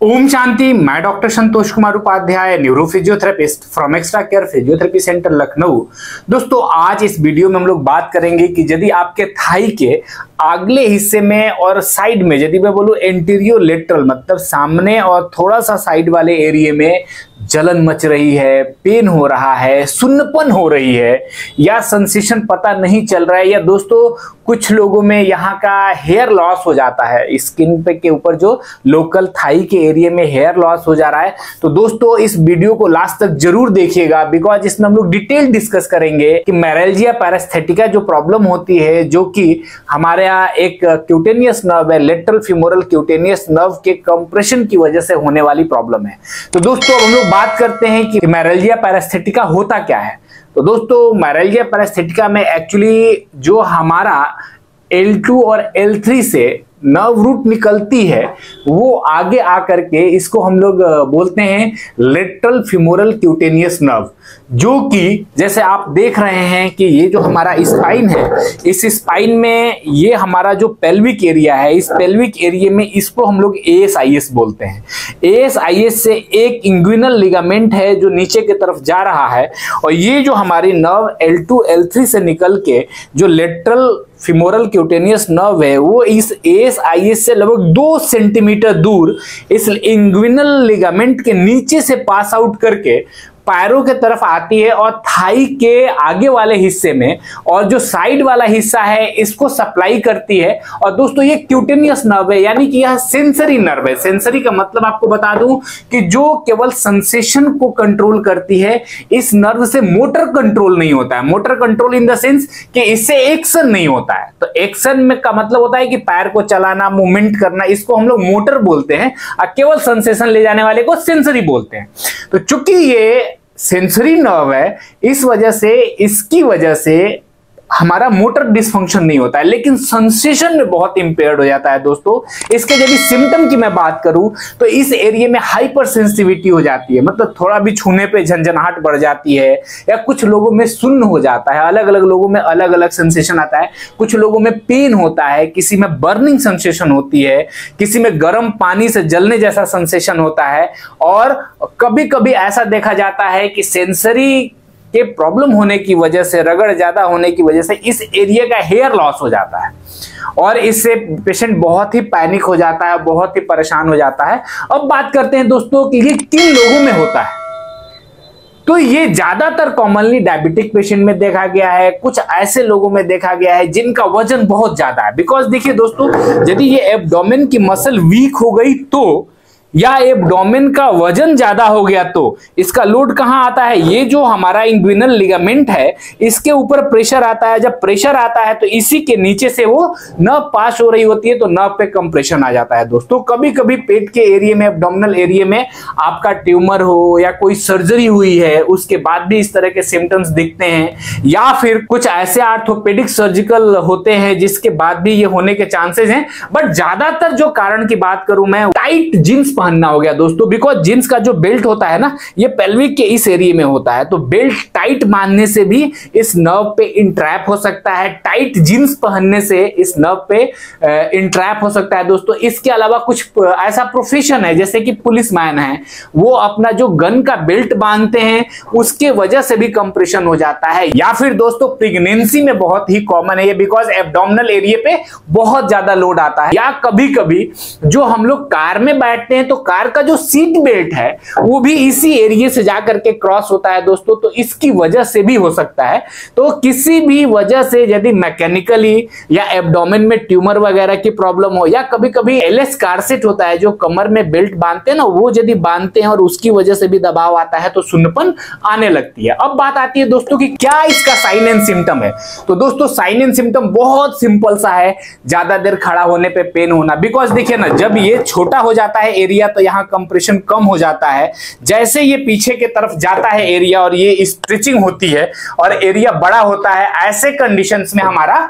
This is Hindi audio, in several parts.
ओम शांति। मैं doctor Santosh Kumar Upadhyay, neuro physiotherapist from extra care physiotherapy centre Lucknow. दोस्तों, आज इस वीडियो में हम लोग बात करेंगे कि यदि आपके थाई के अगले हिस्से में और साइड में, यदि मैं बोलूं एंटीरियर लेटरल मतलब सामने और थोड़ा सा साइड वाले एरिया में जलन मच रही है, पेन हो रहा है, सुन्नपन हो रही है या सेंसेशन पता नहीं चल रहा है, या दोस्तों कुछ लोगों में यहाँ का हेयर लॉस हो जाता है, स्किन पे के ऊपर जो लोकल थाई के एरिया में हेयर लॉस हो जा रहा है, तो दोस्तों इस वीडियो को लास्ट तक जरूर देखिएगा, बिकॉज इसमें हम लोग डिटेल डिस्कस करेंगे कि मेरेल्जिया पैरास्थेटिका जो प्रॉब्लम होती है, जो कि हमारे यहाँ एक क्यूटेनियस नर्व है, लेटरल फीमोरल क्यूटेनियस नर्व के कंप्रेशन की वजह से होने वाली प्रॉब्लम है। तो दोस्तों हम लोग बात करते हैं कि मेरेल्जिया पैरास्थेटिका होता क्या है। तो दोस्तों मेरेल्जिया पैरास्थेटिका में एक्चुअली जो हमारा L2 और L3 से नर्व रूट निकलती है वो आगे आकर के इसको हम लोग बोलते हैं लेटरल फीमोरल क्यूटेनियस नर्व, जो कि जैसे आप देख रहे हैं कि ये जो हमारा स्पाइन है, इस स्पाइन में ये हमारा जो पेल्विक एरिया है, इस पेल्विक एरिया में इसको हम लोग ASIS बोलते हैं। ASIS से एक इंग्विनल लिगामेंट है जो नीचे की तरफ जा रहा है, और ये जो हमारी नर्व L2 L3 से निकल के जो लेटरल फीमोरल क्यूटेनियस नर्व है वो इस ASIS से लगभग 2 सेंटीमीटर दूर इस इंग्विनल लिगामेंट के नीचे से पास आउट करके पैरों के तरफ आती है और थाई के आगे वाले हिस्से में, और जो साइड वाला हिस्सा है इसको सप्लाई करती है। और दोस्तों ये क्यूटेनियस नर्व है, यानी कि यह सेंसरी नर्व है। सेंसरी का मतलब आपको बता दूं कि जो केवल सेंसेशन को कंट्रोल करती है, इस नर्व से मोटर कंट्रोल नहीं होता है। Motor control in the sense कि इससे एक्शन नहीं होता है। तो एक्शन में का मतलब होता है कि पैर को चलाना, मूवमेंट करना, इसको हम लोग मोटर बोलते हैं, और केवल सेंसेशन ले जाने वाले को सेंसरी बोलते हैं। तो चूंकि ये सेंसरी नर्व है, इस वजह से, इसकी वजह से हमारा मोटर डिसफंक्शन नहीं होता है, लेकिन सेंसेशन में बहुत इंपेयर्ड हो जाता है। दोस्तों इसके यदि सिम्टम की मैं बात करूं तो इस एरिया में हाइपर सेंसिटिविटी हो जाती है, मतलब थोड़ा भी छूने पे झंझनाहट बढ़ जाती है, या कुछ लोगों में सुन्न हो जाता है। अलग अलग लोगों में अलग अलग सेंसेशन आता है। कुछ लोगों में पेन होता है, किसी में बर्निंग सेंसेशन होती है, किसी में गर्म पानी से जलने जैसा सेंसेशन होता है, और कभी कभी ऐसा देखा जाता है कि सेंसरी के प्रॉब्लम होने की वजह से, रगड़ ज्यादा होने की वजह से इस एरिया का हेयर लॉस हो जाता है, और इससे पेशेंट बहुत ही पैनिक हो जाता है, बहुत ही परेशान हो जाता है। अब बात करते हैं दोस्तों कि ये किन लोगों में होता है। तो ये ज्यादातर कॉमनली डायबिटिक पेशेंट में देखा गया है, कुछ ऐसे लोगों में देखा गया है जिनका वजन बहुत ज्यादा है। बिकॉज देखिए दोस्तों, यदि ये एब्डोमेन की मसल वीक हो गई तो, या एब्डोमेन का वजन ज्यादा हो गया तो इसका लोड कहां आता है, ये जो हमारा इंग्विनल लिगामेंट है इसके ऊपर प्रेशर आता है। जब प्रेशर आता है तो इसी के नीचे से वो नर्व पास हो रही होती है, तो नर्व पे कंप्रेशन आ जाता है। दोस्तों कभी कभी पेट के एरिया में, एब्डोमिनल एरिया में आपका ट्यूमर हो या कोई सर्जरी हुई है, उसके बाद भी इस तरह के सिम्टम्स दिखते हैं, या फिर कुछ ऐसे आर्थोपेडिक सर्जिकल होते हैं जिसके बाद भी ये होने के चांसेस हैं। बट ज्यादातर जो कारण की बात करूं मैं, टाइट जींस पहनना हो गया दोस्तों, बिकॉज जींस का जो बेल्ट होता है ना, ये पेल्विक के इस एरिया में होता है, तो बेल्ट टाइट बांधने से भी इस नर्व पे इंट्रैप हो सकता है। टाइट जींस पहनने से इस नर्व पे इंट्रैप हो सकता है दोस्तों। इसके अलावा कुछ ऐसा प्रोफेशन है जैसे कि पुलिसमैन है, वो अपना जो गन का बेल्ट बांधते हैं उसके वजह से भी कंप्रेशन हो जाता है। या फिर दोस्तों प्रेगनेंसी में बहुत ही कॉमन है ये, बिकॉज एब्डोमिनल एरिया पे बहुत ज्यादा लोड आता है। या कभी कभी जो हम लोग कार में बैठते हैं तो कार का जो सीट बेल्ट है वो भी इसी एरिया से जाकर के क्रॉस होता है दोस्तों, तो इसकी वजह से भी हो सकता है। तो किसी भी वजह से यदि मैकेनिकली या एब्डोमेन में ट्यूमर वगैरह की प्रॉब्लम हो, या कभी कभी एलएस कारसेट होता है जो कमर में बेल्ट बांधते हैं ना, वो यदि बांधते हैं और उसकी वजह से भी दबाव आता है तो सुन्नपन आने लगती है। अब बात आती है दोस्तों कि क्या इसका साइन एंड सिम्टम है। तो दोस्तों साइन एंड सिम्टम बहुत सिंपल सा है, ज्यादा देर खड़ा होने पे पेन होना। बिकॉज देखिए ना, जब ये छोटा हो जाता है एरिया तो यहाँ कंप्रेशन कम हो जाता है, जैसे ये पीछे के तरफ जाता है एरिया और ये स्ट्रेचिंग होती है और एरिया बड़ा होता है, ऐसे कंडीशंस में हमारा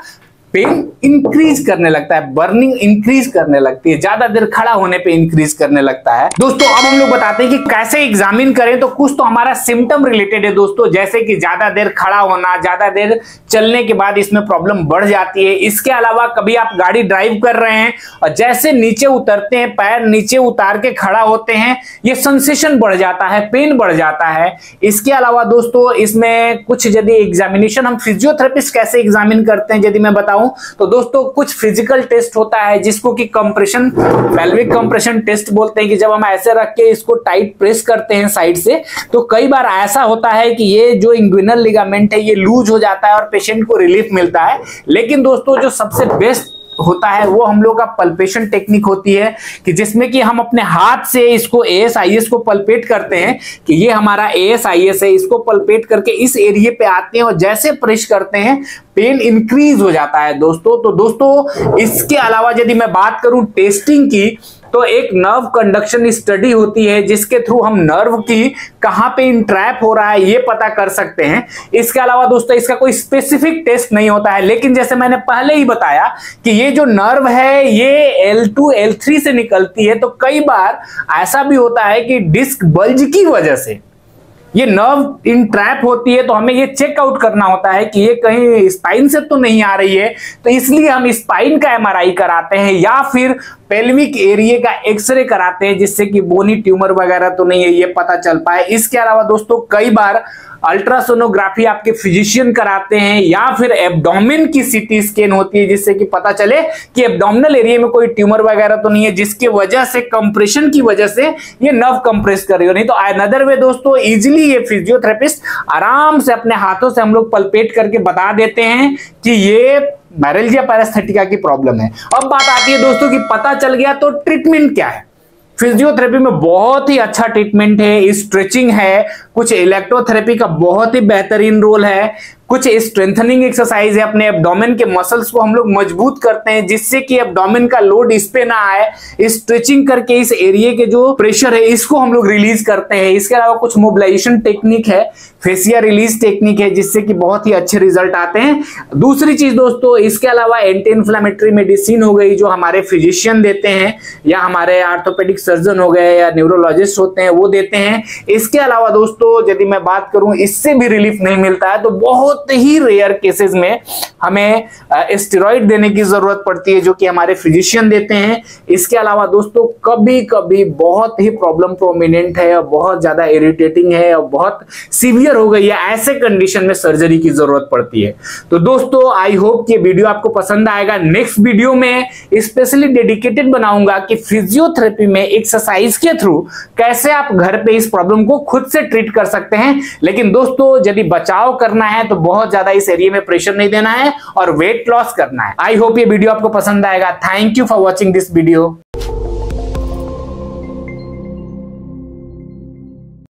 पेन इंक्रीज करने लगता है, बर्निंग इंक्रीज करने लगती है, ज्यादा देर खड़ा होने पे इंक्रीज करने लगता है। दोस्तों अब हम लोग बताते हैं कि कैसे एग्जामिन करें। तो कुछ तो हमारा सिम्टम रिलेटेड है दोस्तों, जैसे कि ज्यादा देर खड़ा होना, ज्यादा देर चलने के बाद इसमें प्रॉब्लम बढ़ जाती है। इसके अलावा कभी आप गाड़ी ड्राइव कर रहे हैं और जैसे नीचे उतरते हैं, पैर नीचे उतार के खड़ा होते हैं, ये सेंसेशन बढ़ जाता है, पेन बढ़ जाता है। इसके अलावा दोस्तों इसमें कुछ यदि एग्जामिनेशन हम फिजियोथेरेपिस्ट कैसे एग्जामिन करते हैं यदि मैं बताऊं तो दोस्तों कुछ फिजिकल टेस्ट होता है जिसको कि कंप्रेशन, पेल्विक कंप्रेशन टेस्ट बोलते हैं, कि जब हम ऐसे रख के इसको टाइट प्रेस करते हैं साइड से तो कई बार ऐसा होता है कि ये जो इंग्विनल लिगामेंट है ये लूज हो जाता है और पेशेंट को रिलीफ मिलता है। लेकिन दोस्तों जो सबसे बेस्ट होता है वो हम लोग का पल्पेशन टेक्निक होती है, कि जिसमें कि हम अपने हाथ से इसको AS-IS को पल्पेट करते हैं कि ये हमारा AS-IS है, इसको पल्पेट करके इस एरिया पे आते हैं और जैसे प्रेस करते हैं पेन इंक्रीज हो जाता है दोस्तों। तो दोस्तों इसके अलावा यदि मैं बात करूं टेस्टिंग की तो एक नर्व कंडक्शन स्टडी होती है जिसके थ्रू हम नर्व की कहां पे इंट्रैप हो रहा है ये पता कर सकते हैं। इसके अलावा दोस्तों इसका कोई स्पेसिफिक टेस्ट नहीं होता है, लेकिन जैसे मैंने पहले ही बताया कि ये जो नर्व है ये L2 L3 से निकलती है, तो कई बार ऐसा भी होता है कि डिस्क बल्ज की वजह से ये नर्व इंट्रैप होती है, तो हमें ये चेक आउट करना होता है कि ये कहीं स्पाइन से तो नहीं आ रही है, तो इसलिए हम स्पाइन का MRI कराते हैं या फिर पेल्विक एरिया का एक्सरे कराते हैं जिससे कि बोनी ट्यूमर वगैरह तो नहीं है ये पता चल पाए। इसके अलावा दोस्तों कई बार अल्ट्रासोनोग्राफी आपके फिजिशियन कराते हैं या फिर एब्डोमेन की CT स्कैन होती है जिससे कि पता चले कि एब्डोमिनल एरिया में कोई ट्यूमर वगैरह तो नहीं है जिसकी वजह से कंप्रेशन की वजह से ये नर्व कंप्रेस कर रही हो। नहीं तो अनदर वे दोस्तों इजीली ये फिजियोथेरेपिस्ट आराम से अपने हाथों से हम लोग पल्पेट करके बता देते हैं कि ये मैरेल्जिया पैरास्थेटिका की प्रॉब्लम है। अब बात आती है दोस्तों कि पता चल गया तो ट्रीटमेंट क्या है। फिजियोथेरेपी में बहुत ही अच्छा ट्रीटमेंट है, स्ट्रेचिंग है, कुछ इलेक्ट्रोथेरेपी का बहुत ही बेहतरीन रोल है, कुछ स्ट्रेंथनिंग एक्सरसाइज है, अपने एब्डोमेन के मसल्स को हम लोग मजबूत करते हैं जिससे कि एब्डोमेन का लोड इस पे ना आए, स्ट्रेचिंग करके इस एरिया के जो प्रेशर है इसको हम लोग रिलीज करते हैं। इसके अलावा कुछ मोबिलाइजेशन टेक्निक है, फेसिया रिलीज टेक्निक है जिससे कि बहुत ही अच्छे रिजल्ट आते हैं। दूसरी चीज दोस्तों इसके अलावा एंटी इन्फ्लेमेटरी मेडिसिन हो गई जो हमारे फिजिशियन देते हैं या हमारे आर्थोपेडिक सर्जन हो गए या न्यूरोलॉजिस्ट होते हैं वो देते हैं। इसके अलावा दोस्तों यदि मैं बात करूं इससे भी रिलीफ नहीं मिलता है तो बहुत ही रेयर केसेस में हमें स्टेरॉइड देने की जरूरत पड़ती है जो कि हमारे फिजिशियन देते हैं। इसके अलावा दोस्तों कभी कभी बहुत ही प्रॉब्लम प्रोमिनेंट है और बहुत ज्यादा इरिटेटिंग है और बहुत सीवियर हो गई है, ऐसे कंडीशन में सर्जरी की जरूरत पड़ती है। तो दोस्तों आई होप कि वीडियो आपको पसंद आएगा। नेक्स्ट वीडियो में स्पेशली डेडिकेटेड बनाऊंगा कि फिजियोथेरेपी में एक्सरसाइज के थ्रू कैसे आप घर पे इस प्रॉब्लम को खुद से ट्रीट कर सकते हैं। लेकिन दोस्तों यदि बचाव करना है तो बहुत ज्यादा इस एरिया में प्रेशर नहीं देना है और वेट लॉस करना है। आई होप ये वीडियो आपको पसंद आएगा। Thank you for watching this video.